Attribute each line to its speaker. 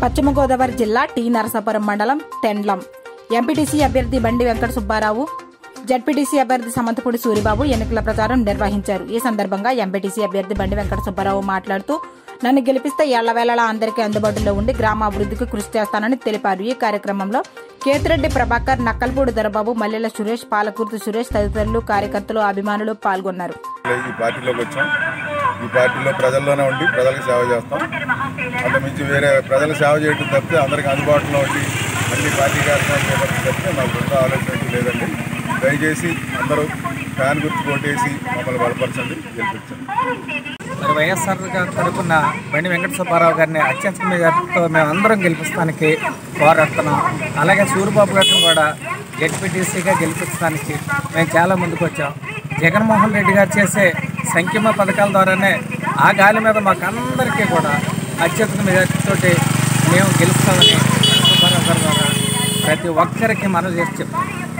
Speaker 1: పశ్చిమ గోదావరి జిల్లా టి నరసాపురం మండలం తెండ్లం ఎంపీటీసీ అభ్యర్థి బండి వెంకట సుబ్బారావు, జడ్పీటీసీ అభ్యర్థి సమంతపూడి సూరిబాబు ఎన్నికల ప్రచారం నిర్వహించారు. ఈ సందర్భంగా ఎంపీటీసీ అభ్యర్థి బండి వెంకట సుబ్బారావు మాట్లాడుతూ, నన్ను గెలిపిస్తే ఏళ్లవేళలా అందరికీ అందుబాటులో ఉండి గ్రామాభివృద్ధికి కృషి చేస్తానని తెలిపారు. ఈ కార్యక్రమంలో కేతిరెడ్డి ప్రభాకర్, నక్కల్పూడి దొరబాబు, మల్లెల సురేష్, పాలకుర్తి సురేష్ తదితరులు, కార్యకర్తలు, అభిమానులు పాల్గొన్నారు.
Speaker 2: ఈ పార్టీలో ప్రజల్లోనే ఉండి ప్రజలకు సేవ చేస్తాం. అంతమించి వేరే ప్రజలకు సేవ చేయడం తప్పితే అందరికీ అందుబాటులో ఉండి అన్ని పార్టీ కార్యక్రమాలు చేపట్టి తప్పితే నాకు ఎంత ఆలోచన లేదండి. దయచేసి అందరూ ఫ్యాన్ గుర్తు కొట్టేసి మమ్మల్ని బలపరచండి, గెలిపించండి.
Speaker 3: మరి వైఎస్ఆర్ తరఫున బండి వెంకట సుబ్బారావు గారిని అత్యంత మెజార్టీతో మేము అందరం గెలిపించడానికి పోరాడుతున్నాం. అలాగే సూరిబాబు గారిని కూడా జడ్పీటీసీగా గెలిపించడానికి మేము చాలా ముందుకు వచ్చాం. జగన్మోహన్ రెడ్డి గారు చేసే సంక్షేమ పథకాల ద్వారానే ఆ గాలి మీద మాకందరికీ కూడా అత్యంత మెజార్టీతో మేము గెలుస్తామని సుబ్బారావు గారి ద్వారా ప్రతి ఒక్కరికి మనవి చేసి చెప్తాం.